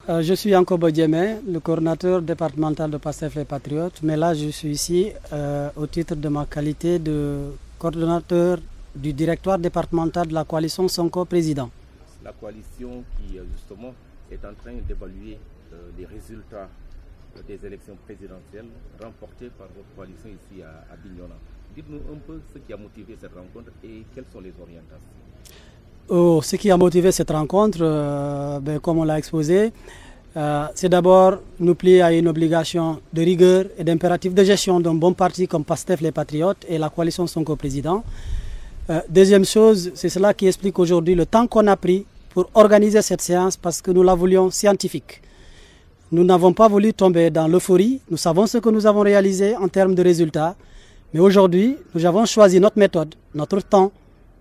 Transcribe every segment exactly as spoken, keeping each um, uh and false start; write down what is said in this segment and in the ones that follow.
Euh, je suis Yankobo Diémé, le coordinateur départemental de PASTEF Les Patriotes, mais là je suis ici euh, au titre de ma qualité de coordonnateur du directoire départemental de la coalition Sonko Président. La coalition qui justement est en train d'évaluer euh, les résultats euh, des élections présidentielles remportées par votre coalition ici à, à Bignona. Dites-nous un peu ce qui a motivé cette rencontre et quelles sont les orientations. Oh, ce qui a motivé cette rencontre, euh, ben, comme on l'a exposé, euh, c'est d'abord nous plier à une obligation de rigueur et d'impératif de gestion d'un bon parti comme PASTEF Les Patriotes et la coalition Sonko Président. Euh, deuxième chose, c'est cela qui explique aujourd'hui le temps qu'on a pris pour organiser cette séance parce que nous la voulions scientifique. Nous n'avons pas voulu tomber dans l'euphorie, nous savons ce que nous avons réalisé en termes de résultats, mais aujourd'hui, nous avons choisi notre méthode, notre temps,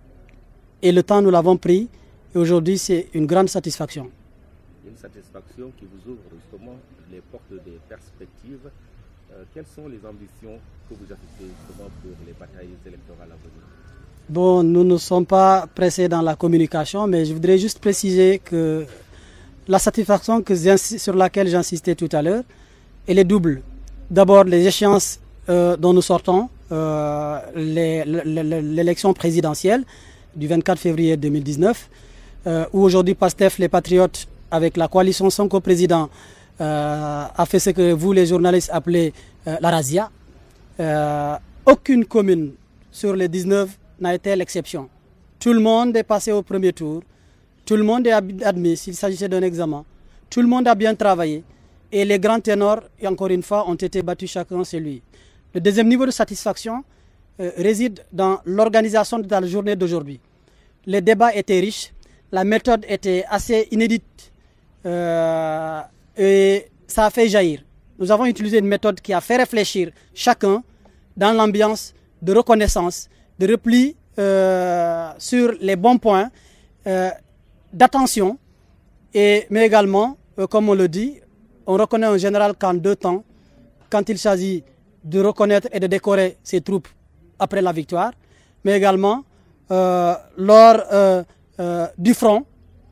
et le temps nous l'avons pris, et aujourd'hui c'est une grande satisfaction. Une satisfaction qui vous ouvre justement les portes des perspectives. Euh, quelles sont les ambitions que vous affichez justement pour les batailles électorales à venir? Bon, nous ne sommes pas pressés dans la communication, mais je voudrais juste préciser que la satisfaction que sur laquelle j'insistais tout à l'heure, elle est double. D'abord, les échéances euh, dont nous sortons, euh, l'élection présidentielle du vingt-quatre février deux mille dix-neuf, euh, où aujourd'hui PASTEF Les Patriotes, avec la coalition Sonko Président, euh, a fait ce que vous les journalistes appelez euh, la razzia. Euh, aucune commune sur les dix-neuf n'a été l'exception. Tout le monde est passé au premier tour, tout le monde est admis s'il s'agissait d'un examen, tout le monde a bien travaillé et les grands ténors, encore une fois, ont été battus chacun chez lui. Le deuxième niveau de satisfaction euh, réside dans l'organisation de la journée d'aujourd'hui. Les débats étaient riches, la méthode était assez inédite euh, et ça a fait jaillir. Nous avons utilisé une méthode qui a fait réfléchir chacun dans l'ambiance de reconnaissance, de repli euh, sur les bons points, euh, d'attention, et mais également, euh, comme on le dit, on reconnaît en général qu'en deux temps, quand il s'agit de reconnaître et de décorer ses troupes après la victoire, mais également euh, lors euh, euh, du front,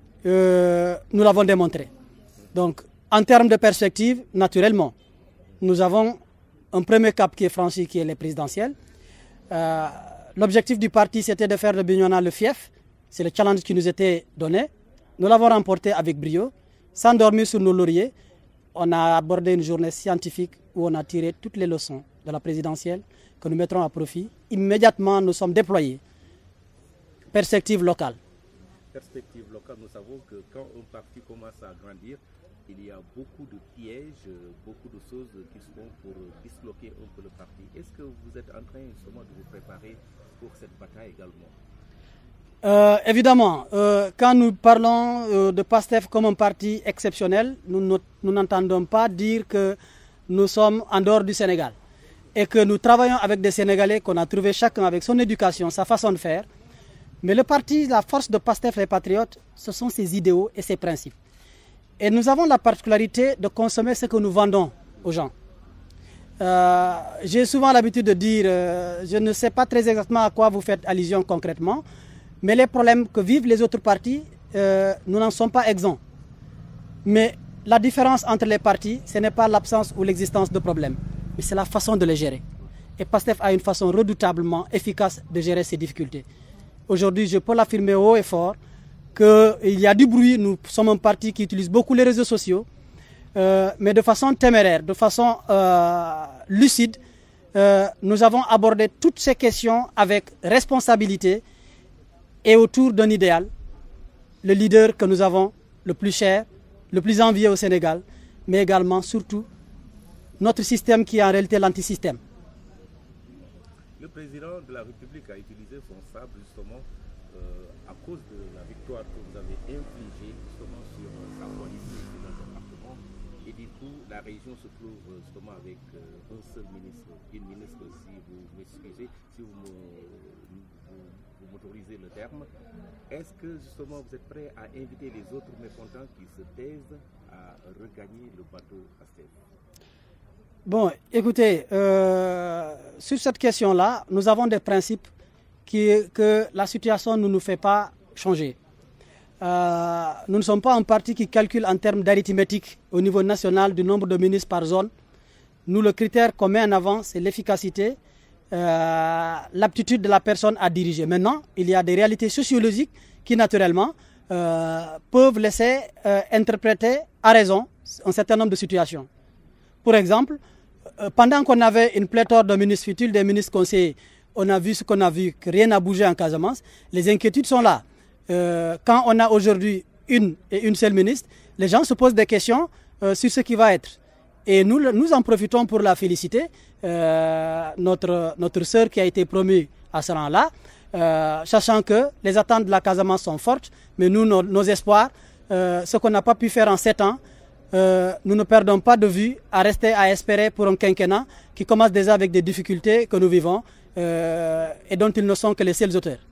euh, nous l'avons démontré. Donc, en termes de perspective, naturellement, nous avons un premier cap qui est franchi, qui est les présidentielles. Euh, L'objectif du parti, c'était de faire de Bignona le fief. C'est le challenge qui nous était donné. Nous l'avons remporté avec brio, sans dormir sur nos lauriers. On a abordé une journée scientifique où on a tiré toutes les leçons de la présidentielle que nous mettrons à profit. Immédiatement, nous sommes déployés. Perspective locale. Perspective locale, nous savons que quand un parti commence à grandir, il y a beaucoup de pièges, beaucoup de choses qui se font pour disloquer un peu le parti. Est-ce que vous êtes en train justement de vous préparer pour cette bataille également? Euh, évidemment, euh, quand nous parlons euh, de PASTEF comme un parti exceptionnel, nous n'entendons pas dire que nous sommes en dehors du Sénégal et que nous travaillons avec des Sénégalais qu'on a trouvé chacun avec son éducation, sa façon de faire. Mais le parti, la force de PASTEF Les Patriotes, ce sont ses idéaux et ses principes. Et nous avons la particularité de consommer ce que nous vendons aux gens. Euh, J'ai souvent l'habitude de dire, euh, je ne sais pas très exactement à quoi vous faites allusion concrètement, mais les problèmes que vivent les autres partis, euh, nous n'en sommes pas exempts. Mais la différence entre les partis, ce n'est pas l'absence ou l'existence de problèmes, mais c'est la façon de les gérer. Et PASTEF a une façon redoutablement efficace de gérer ces difficultés. Aujourd'hui, je peux l'affirmer haut et fort qu'il y a du bruit. Nous sommes un parti qui utilise beaucoup les réseaux sociaux, euh, mais de façon téméraire, de façon euh, lucide. Euh, nous avons abordé toutes ces questions avec responsabilité et autour d'un idéal, le leader que nous avons le plus cher, le plus envié au Sénégal, mais également, surtout, notre système qui est en réalité l'antisystème. Le président de la République a utilisé son sabre justement euh, à cause de la victoire que vous avez infligée justement sur euh, sa coalition dans le département. Et du coup, la région se trouve justement avec euh, un seul ministre, une ministre, si vous m'excusez, si vous m'autorisez le terme. Est-ce que justement vous êtes prêt à inviter les autres mécontents qui se taisent à regagner le bateau PASTEF? Bon, écoutez, euh, sur cette question-là, nous avons des principes qui, que la situation ne nous fait pas changer. Euh, nous ne sommes pas un parti qui calcule en termes d'arithmétique au niveau national du nombre de ministres par zone. Nous, le critère qu'on met en avant, c'est l'efficacité, euh, l'aptitude de la personne à diriger. Maintenant, il y a des réalités sociologiques qui, naturellement, euh, peuvent laisser euh, interpréter à raison un certain nombre de situations. Pour exemple, euh, pendant qu'on avait une pléthore de ministres futiles, des ministres conseillers, on a vu ce qu'on a vu, que rien n'a bougé en Casamance. Les inquiétudes sont là. Euh, quand on a aujourd'hui une et une seule ministre, les gens se posent des questions euh, sur ce qui va être. Et nous, nous en profitons pour la féliciter, euh, notre, notre sœur qui a été promue à ce rang-là, euh, sachant que les attentes de la Casamance sont fortes, mais nous, nos, nos espoirs, euh, ce qu'on n'a pas pu faire en sept ans, euh, nous ne perdons pas de vue à rester à espérer pour un quinquennat qui commence déjà avec des difficultés que nous vivons euh, et dont ils ne sont que les seuls auteurs.